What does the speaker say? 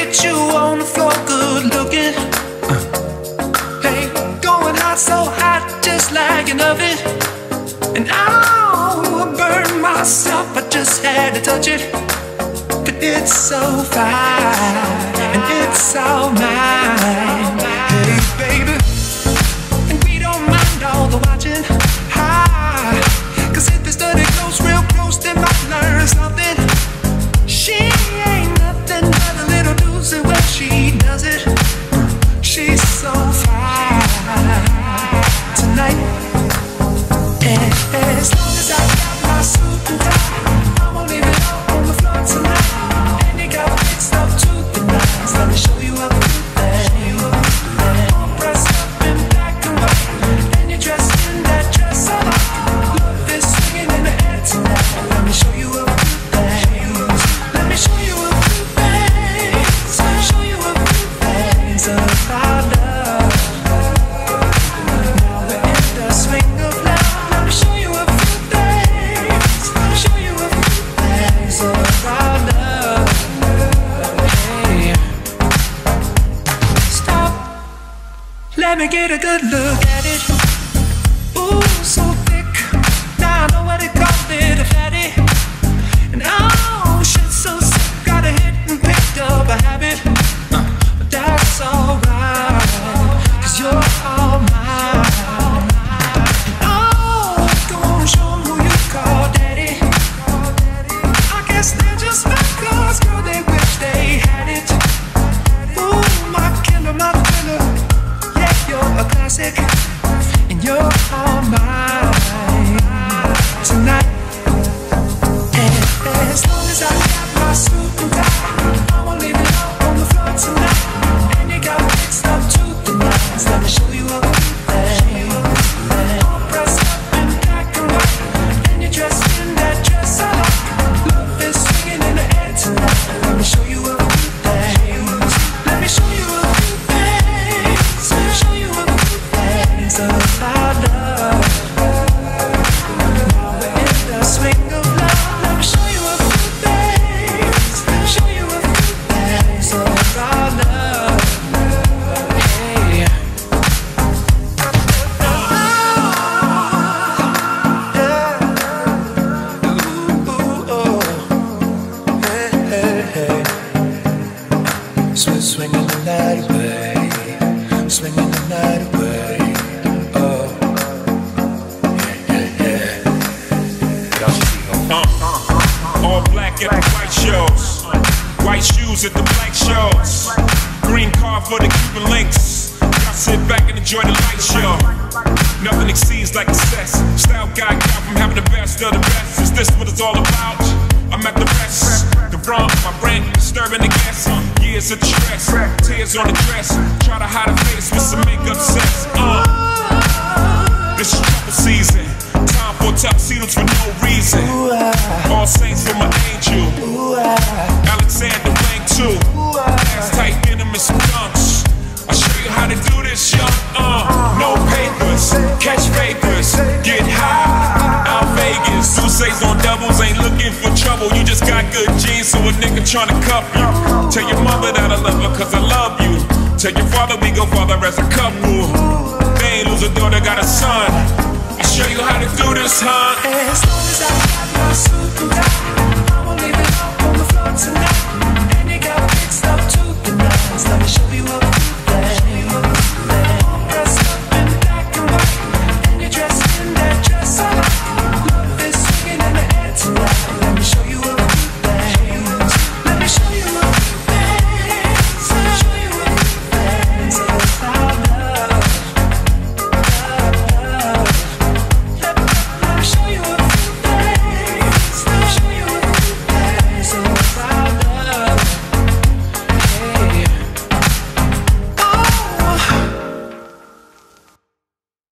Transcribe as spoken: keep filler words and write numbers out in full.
get you on the floor, good looking. Hey, going hot, so hot, just like an oven. And I'll burn myself, I just had to touch it. But it's so fine, and it's all mine. Hey, baby, and we don't mind all the watching. Hi, cause if this dirty goes real close, they might learn something. She ain't nothing but a little doozy when she does it. She's so fine tonight. And as long as I got my suit and tie, I won't leave it all on the floor tonight. And you got fixed up to the nines. Let me show you a good thing. All dressed up in black and white, and you're dressed in that dress I like. Love is swinging in the air tonight. Let me show you a good thing. Let me show you a good thing. Show you a good thing about love. Now we're in the swing of love. Let me show you a few things. Show you a few things about love. Hey, stop. Let me get a good look at it. Ooh, so thick. Now I know what they call it, a fatty. And oh, shit, so sick. Got a hit and picked up a habit. Uh, but that's alright, cause you're all mine. Oh, go on, show 'em who you call daddy. I guess they're just my cause, girl, they wish they had it. Ooh, my killer, my killer. Yeah, you're a classic, and you're all mine tonight. And as long as I got my suit and tie, I won't leave it all on the floor tonight. And you got fixed up to the nines. Let me show you a good thing. All dressed up in black and white, and you're dressed in that dress I like. Love is swinging in the air tonight. Let me show you a good thing. Let me show you a good thing. Show you a good thing about love. Now we're in the swing of love. Let me show you a few things. Show you a few things about love. Hey. Ooh, ooh, oh. Hey, hey, hey. Swing, swinging the night away. Swinging the night away. Oh. Yeah, yeah, yeah. Uh, uh, all black at the white shows, white shoes at the black shows, green car for the Cuban links. Y'all sit back and enjoy the light show. Nothing exceeds like excess. Style guy got from having the best of the best. Is this what it's all about? I'm at the rest. The wrong, my brain disturbing the guests. Years of stress, tears on the dress. Try to hide a face with some makeup sex. Uh, this is trouble season. Time for tuxedos for no reason. All saints for my angel. Alexander Wang too. Ass tight denim and some dunks. I'll show you how to do this, young. Uh, no papers, catch papers, get high. Out Vegas, Sousa's on doubles, ain't looking for trouble. You just got good genes, so a nigga tryna cuff you. Tell your mother that I love her, cause I love you. Tell your father we go father as a couple. They ain't lose a daughter, got a son. I'll show you how to do this, huh? As long as I got my suit and tie,